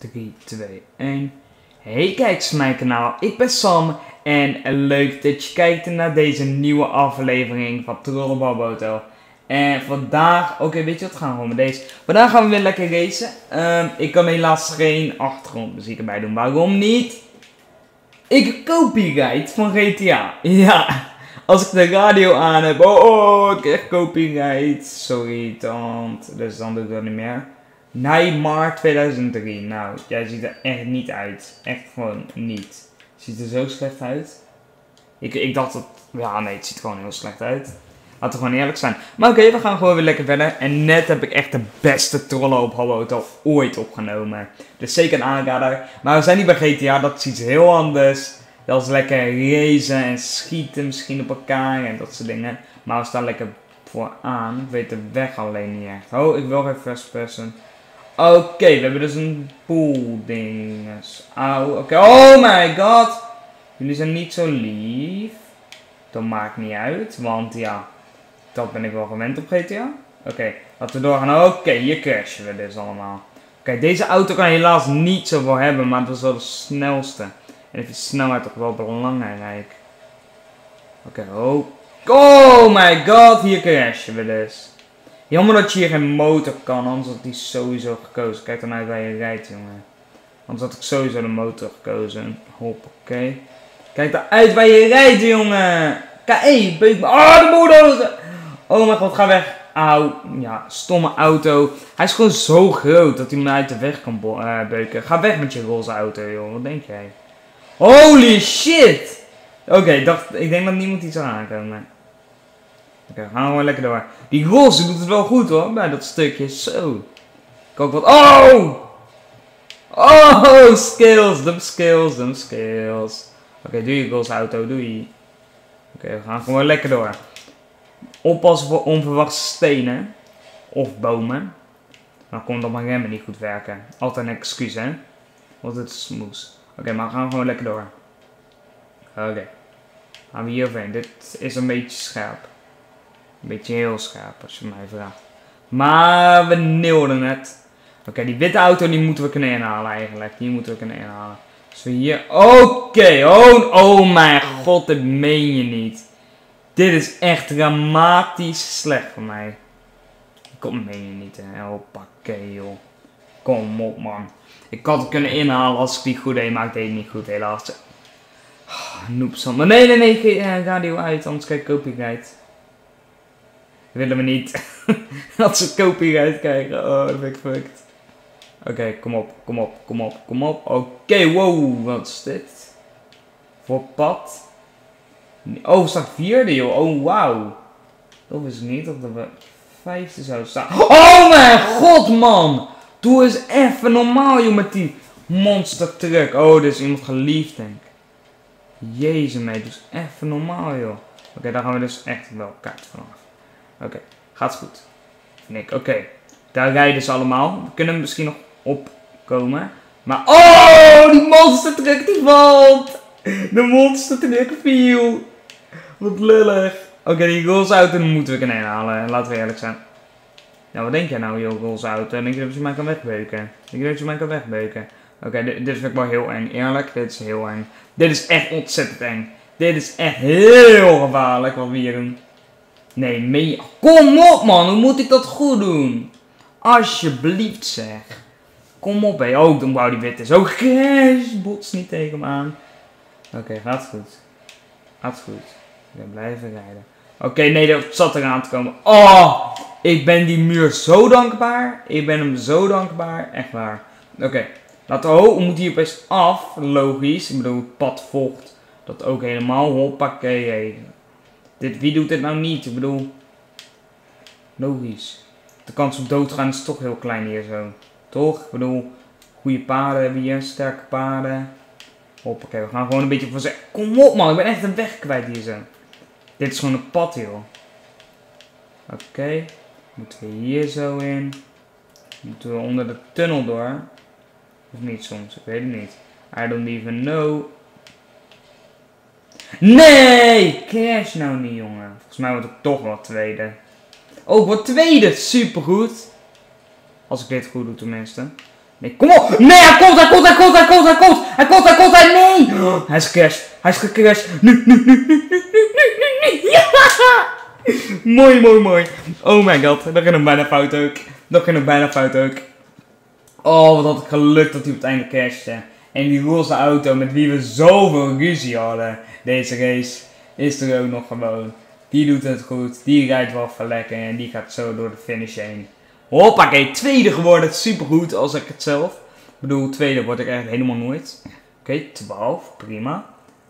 3, 2, 1. Hey, kijk eens mijn kanaal. Ik ben Sam. En leuk dat je kijkt naar deze nieuwe aflevering van Trollenbal. En vandaag, oké, weet je wat, gaan we gewoon met deze. Vandaag gaan we weer lekker racen. Ik kan helaas geen achtergrondmuziek erbij doen. Waarom niet? Ik copyright van GTA. Ja, als ik de radio aan heb. Oh, ik krijg copyright. Sorry, tant. Dus dan doe ik dat niet meer. Nee, maart 2003. Nou, jij ziet er echt niet uit. Echt gewoon niet. Ziet er zo slecht uit. Ik dacht dat... Ja, nee, het ziet er gewoon heel slecht uit. Laten we gewoon eerlijk zijn. Maar oké, we gaan gewoon weer lekker verder. En net heb ik echt de beste trollen op Habbo Hotel ooit opgenomen. Dus zeker een aanrader. Maar we zijn niet bij GTA, dat is iets heel anders. Dat is lekker racen en schieten misschien op elkaar en dat soort dingen. Maar we staan lekker vooraan. Ik weet de weg alleen niet echt. Oh, ik wil geen first person. Oké, we hebben dus een boel dingen. Auw, oké. Oh my god. Jullie zijn niet zo lief. Dat maakt niet uit, want ja, dat ben ik wel gewend op GTA. Oké, laten we doorgaan. Oké, hier crashen we dus allemaal. Oké, deze auto kan helaas niet zoveel hebben, maar dat is wel de snelste. En ik vind snelheid toch wel belangrijk. Oké, oh my god, hier crashen we dus. Jammer dat je hier geen motor kan, anders had die sowieso gekozen. Kijk dan uit waar je rijdt, jongen. Anders had ik sowieso de motor gekozen. Hoppakee. Kijk eruit waar je rijdt, jongen. K.E. beuk me. Oh, de bulldozer. Oh mijn god, ga weg. Auw. Ja, stomme auto. Hij is gewoon zo groot dat hij me uit de weg kan beuken. Ga weg met je roze auto, joh. Wat denk jij? Holy shit. Oké, ik denk dat niemand iets aan aankomen. Oké, gaan we gewoon lekker door. Die roze doet het wel goed, hoor. Bij dat stukje. Zo. Ik ook wat. Oh! Oh, skills. Dumb skills. Dumb skills. Oké, doe je roze auto. Doei. Oké, we gaan gewoon lekker door. Oppassen voor onverwachte stenen. Of bomen. Dan komt dat mijn remmen niet goed werken. Altijd een excuus, hè. Want het is smoes. Oké, maar we gaan gewoon lekker door. Oké. Gaan we hier overheen. Dit is een beetje scherp. Een beetje heel scherp, als je mij vraagt. Maar we neelden het. Oké, die witte auto die moeten we kunnen inhalen eigenlijk. Die moeten we kunnen inhalen. Dus we hier... Oké, oh mijn god, dit meen je niet. Dit is echt dramatisch slecht voor mij. Kom, meen je niet, hè. Hoppakee, joh. Kom op, man. Ik had het kunnen inhalen als ik die goed deed, maar ik deed het niet goed, helaas. Noepsam. Maar nee, radio uit, anders krijg ik copyright. Dat willen we niet. Dat ze copyright krijgen. Oh, dat vind ik fucked. Oké, kom op. Oké, wow, wat is dit? Voor pad. Oh, we staan vierde, joh. Oh, wauw. Dat wist ik niet, dat we vijfde zouden staan. Oh mijn god, man. Doe eens even normaal, joh, met die monster truck. Oh, dit is iemand geliefd, denk ik. Jezus, mee, doe eens even normaal, joh. Oké, daar gaan we dus echt wel kaart vanaf. Oké, gaat goed. Vind ik. Oké, daar rijden ze allemaal. We kunnen misschien nog opkomen. Maar, oh, die monster truck die valt. De monster truck viel. Wat lullig. Oké, die roze auto moeten we kunnen inhalen. Laten we eerlijk zijn. Nou, wat denk jij nou, joh, roze auto? Denk je dat je mij kan wegbeuken? Denk je dat je mij kan wegbeuken? Oké, dit vind ik wel heel eng. Eerlijk, dit is heel eng. Dit is echt ontzettend eng. Dit is echt heel gevaarlijk wat we hier doen. Nee, kom op, man. Hoe moet ik dat goed doen? Alsjeblieft, zeg. Kom op, hé. Oh, dan wou die wit is. Oh, crash. Bots niet tegen me aan. Oké, gaat goed. Gaat goed. Ik ben blijven rijden. Oké, nee, dat zat eraan te komen. Oh, ik ben die muur zo dankbaar. Ik ben hem zo dankbaar. Echt waar. Oké, laten we... Oh, we moeten hier opeens af. Logisch. Ik bedoel, het pad volgt dat ook helemaal. Hoppakee. Wie doet dit nou niet? Ik bedoel... Logisch. De kans op doodgaan is toch heel klein hier zo. Toch? Ik bedoel, goede paarden hebben we hier. Sterke paarden. Hoppakee, we gaan gewoon een beetje voor zeggen. Kom op, man. Ik ben echt de weg kwijt hier zo. Dit is gewoon een pad, joh. Oké. Moeten we hier zo in. Moeten we onder de tunnel door. Of niet soms, ik weet het niet. I don't even know. Nee! Crash nou niet, jongen. Volgens mij word ik toch wel tweede. Oh, ik word tweede. Supergoed. Als ik dit goed doe tenminste. Nee, kom op. Nee, hij komt. Nee. Hij is gecrashed. Nu. Ja. Mooi. Oh my god, dat ging nog bijna fout ook. Oh, wat had ik geluk dat hij op het einde crashte. En die roze auto met wie we zoveel ruzie hadden. Deze race is er ook nog gewoon. Die doet het goed. Die rijdt wel even lekker. En die gaat zo door de finish heen. Hoppakee, tweede geworden. Supergoed als ik het zelf. Ik bedoel, tweede word ik echt helemaal nooit. Oké, 12. Prima.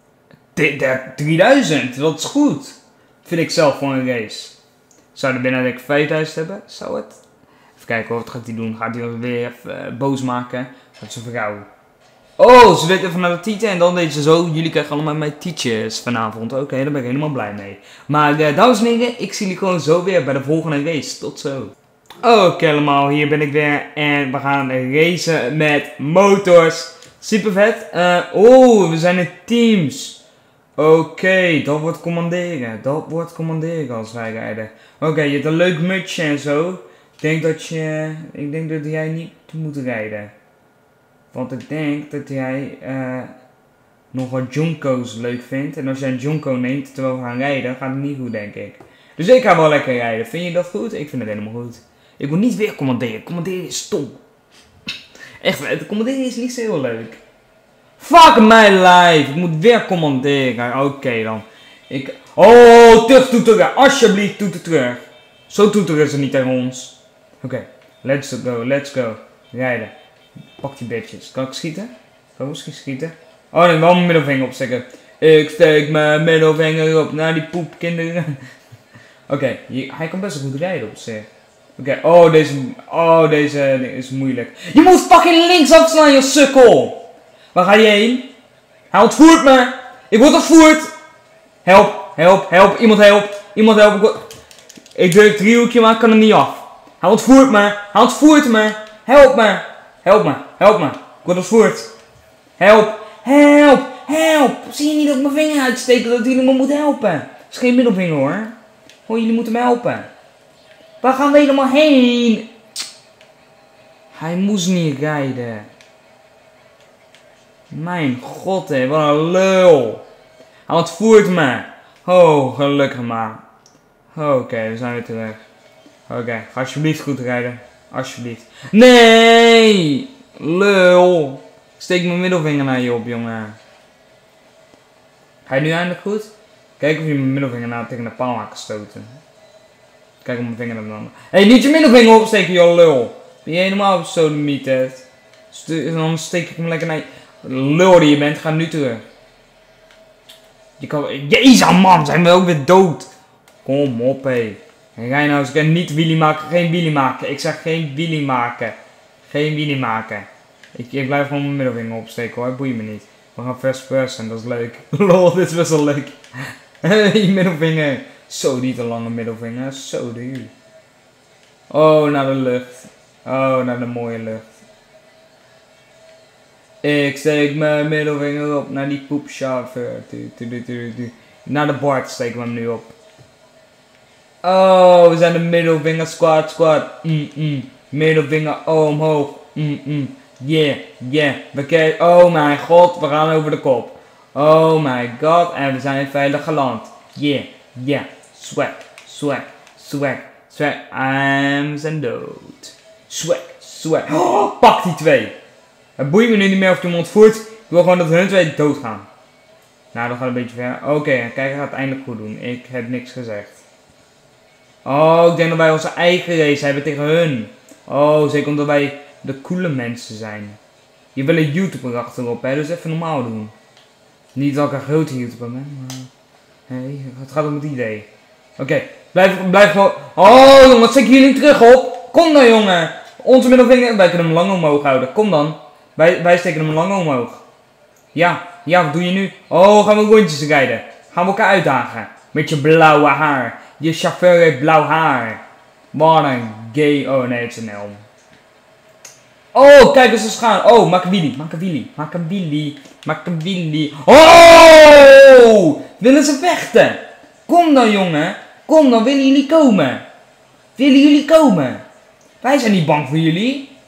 3000. Dat is goed. Vind ik zelf voor een race. Zou er binnen denk ik 5000 hebben? Zou het? Even kijken wat gaat hij doen. Gaat hij ons weer even boos maken? Dat zijn vrouw. Oh, ze weet even naar de titel en dan deed ze zo. Jullie krijgen allemaal mijn tietjes vanavond. Oké, daar ben ik helemaal blij mee. Maar dames en heren, ik zie jullie gewoon zo weer bij de volgende race. Tot zo. Oké allemaal, hier ben ik weer. En we gaan racen met motors. Super vet. We zijn in teams. Oké, dat wordt commanderen als wij rijden. Oké, je hebt een leuk mutsje en zo. Ik denk dat jij niet moet rijden. Want ik denk dat jij nog wat Junko's leuk vindt. En als jij een Junko neemt terwijl we gaan rijden, gaat het niet goed, denk ik. Dus ik ga wel lekker rijden. Vind je dat goed? Ik vind het helemaal goed. Ik wil niet weer commanderen. Commanderen is stom. Echt, het commanderen is niet zo heel leuk. Fuck my life. Ik moet weer commanderen. Oké dan. Terug toeteren. Alsjeblieft, toeter terug. Zo toeteren ze niet tegen ons. Oké, let's go. Rijden. Pak die bitches. Kan ik schieten? Kan ik misschien schieten? Oh nee, wel mijn middelvinger opsteken. Ik steek mijn middelvinger op naar die poepkinderen. Oké, hij kan best wel goed rijden op zich. Oké, deze is moeilijk. Je moet fucking links afslaan, je sukkel! Waar ga je heen? Hij ontvoert me! Ik word ontvoerd! Help! Iemand help! Ik druk het driehoekje, maar ik kan er niet af. Hij ontvoert me! Help me! Ik word ontvoerd! Help! Zie je niet dat ik mijn vinger uitsteek dat jullie me moeten helpen? Dat is geen middelvinger hoor. Jullie moeten me helpen. Waar gaan we helemaal heen? Hij moest niet rijden. Mijn god hé, wat een lul. Hij ontvoert me. Oh, gelukkig maar. Oké, we zijn weer terug. Oké, ga alsjeblieft goed rijden. Alsjeblieft. Nee! Lul. Steek mijn middelvinger naar je op, jongen. Ga je nu eindelijk goed? Kijk of je mijn middelvinger nou tegen de paal kan stoten. Kijk op mijn vinger naar de ander. Hé, niet je middelvinger opsteken, joh lul. Ben je helemaal op sodemieterd? Dan steek ik hem lekker naar je. Lul die je bent, ga nu terug. Jezus man, zijn we ook weer dood. Kom op hé. Rij nou eens niet wheelie maken, geen wheelie maken. Ik zeg geen wheelie maken. Geen wheelie maken. Ik blijf gewoon mijn middelvinger opsteken hoor, boeit me niet. We gaan first person, dat is leuk. Lol, dit is best wel leuk. Hey, middelvinger. Zo, niet te lange middelvinger, zo duur. Oh, naar de lucht. Oh, naar de mooie lucht. Ik steek mijn middelvinger op naar die poepchauffeur. Naar de bord steken we hem nu op. Oh, we zijn de middelvinger squad. Middelvinger omhoog. Yeah. Oh mijn god, we gaan over de kop. Oh my god, en we zijn veilig geland. Yeah. Swag. We zijn dood. Swag. Oh, pak die twee. Het boeit me nu niet meer of je hem ontvoert. Ik wil gewoon dat hun twee doodgaan. Nou, dat gaat een beetje ver. Oké, kijk, hij gaat het eindelijk goed doen. Ik heb niks gezegd. Oh, ik denk dat wij onze eigen race hebben tegen hun. Oh, zeker omdat wij de coole mensen zijn. Je wil een YouTuber achterop, hè, dus even normaal doen. Niet dat ik een grote YouTuber ben, maar... Hey, het gaat om het idee. Oké, blijf gewoon... Oh, jongen, wat steken jullie terug op? Kom dan, jongen. Onze middelvinger, wij kunnen hem lang omhoog houden. Kom dan. Wij steken hem lang omhoog. Ja, wat doe je nu? Oh, gaan we rondjes rijden. Gaan we elkaar uitdagen. Met je blauwe haar. Je chauffeur heeft blauw haar. Wat een gay... Oh, nee, het is een helm. Oh, kijk eens eens gaan. Oh, maak een willy. Oh! Willen ze vechten? Kom dan, jongen. Kom dan, willen jullie komen? Wij zijn niet bang voor jullie.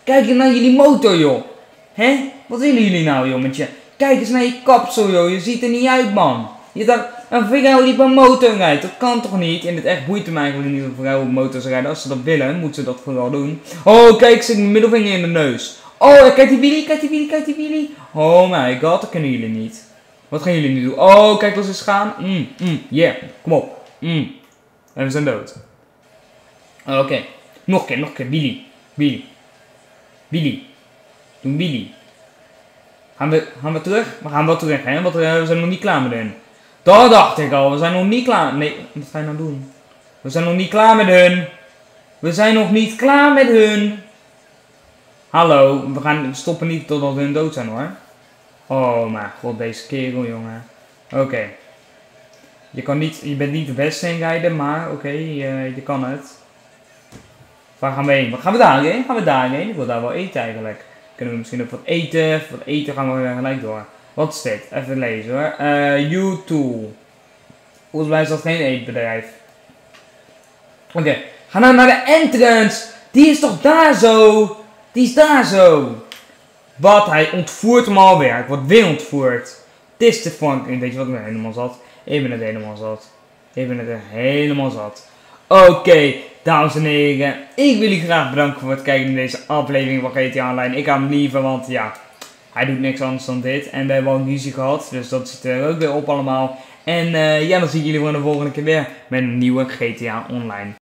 Kijk eens naar jullie motor, joh. Hè? Wat willen jullie nou, jongetje? Kijk eens naar je kapsel, joh. Je ziet er niet uit, man. Je dacht, een vrouw die op een motor rijdt. Dat kan toch niet? In het echt boeit hem eigenlijk niet of vrouwen op motors rijden. Als ze dat willen, moeten ze dat vooral doen. Oh, kijk, zit mijn middelvinger in de neus. Oh, kijk die Willy, kijk die Willy, kijk die Willy. Oh my god, dat kunnen jullie niet. Wat gaan jullie nu doen? Oh, kijk, als ze gaan. Yeah, kom op. En we zijn dood. Oké. Nog een keer. Willy. Willy. Doen Willy. Gaan we terug? We gaan wel terug, hè? Want we zijn nog niet klaar met hun. Dat dacht ik al. We zijn nog niet klaar. Nee, wat ga je nou doen? We zijn nog niet klaar met hun. We zijn nog niet klaar met hun. Hallo, we gaan stoppen niet totdat hun dood zijn, hoor. Oh mijn god, deze kerel, jongen. Oké. Je bent niet de beste in rijden, maar oké, je kan het. Waar gaan we heen? Gaan we daarheen? Gaan we daarheen? Ik wil daar wel eten eigenlijk. Kunnen we misschien ook wat eten? Voor wat eten gaan we weer gelijk door. Wat is dit? Even lezen hoor. U2. Volgens mij is dat geen eetbedrijf. Oké. Ga nou naar de entrance. Die is toch daar zo? Die is daar zo. Wat? Hij ontvoert hem alweer. Ik word weer ontvoerd. Het is de fucking. Weet je wat ik ben helemaal zat? Ik ben het helemaal zat. Oké, dames en heren. Ik wil jullie graag bedanken voor het kijken naar deze aflevering van GTA Online. Ik ga hem liever, want ja, hij doet niks anders dan dit. En we hebben al ruzie gehad, dus dat zit er ook weer op allemaal. En ja, dan zie ik jullie voor de volgende keer weer met een nieuwe GTA Online.